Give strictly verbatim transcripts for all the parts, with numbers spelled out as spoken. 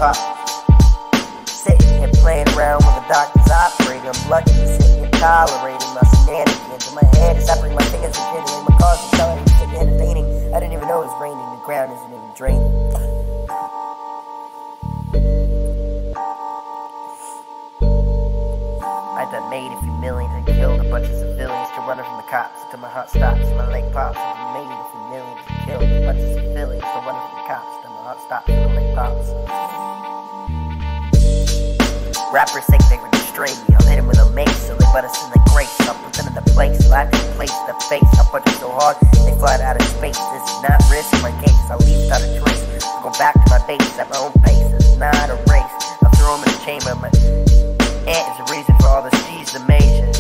pop. Sitting here playing around with the doctor's operator. I'm lucky to sit here tolerating my shenanigans. In my head is separating my fingers and jiggling. My cars are telling me to sit entertaining. I didn't even know it was raining. The ground isn't even draining. I done made a few millions and killed a bunch of civilians to running from the cops until my heart stops and my leg pops. I done made a few millions and killed a bunch of civilians to running from the cops until my heart stops and my leg pops. Rappers think they would destroy me. I'll hit him with a mace so they put us in the grace. I'll put them in the place so I can place the face. I'll punch them so hard they fly out of space. This is not risk my case. I'll leave without a trace. I'll go back to my base at my own pace. It's not a race. I'll throw them in the chamber. My aunt is the reason for all the C's and majors.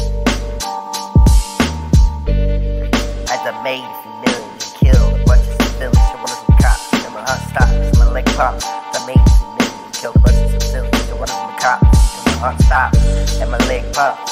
I done made a few millions and killed a bunch of civilians to run from cops. And my heart stops and my leg pops. I made a few millions and killed a bunch of civilians to run from the cops. And my heart stops and my leg pops.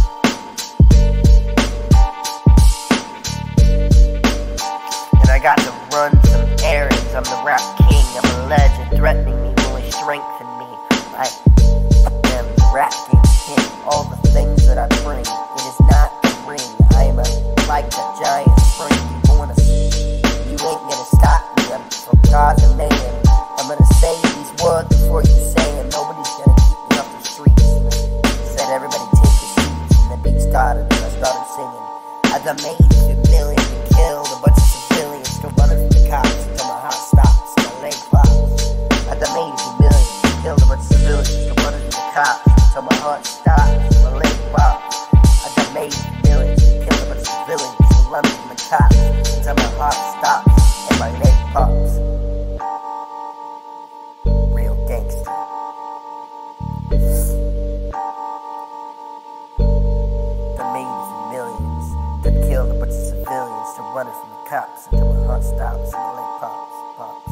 And I got to run some errands. I'm the rap king. I'm a legend. Threatening me will only strengthen me. I am the rap king. All the things that I bring, it is not the ring. I am a, like a giant spring. You wanna see? You ain't gonna stop me. I'm from God's a man. I'm gonna say these words before you say them. Nobody's gonna keep me off the streets. Said everybody take your seats. And the beat started and I started singing. I done made a million and killed a bunch of civilians. Still running from the cops until my heart stops and my leg pops. I done made a million and killed a bunch of civilians. Still running from the cops until my heart stops and my leg pops. I done made a million and killed a bunch of civilians. Still running from the cops until my heart stops and my leg pops. Real gangster. Done made a few millions. Done killed a bunch of civilians. Still running from the cops until my heart stops and my leg pops. Pops.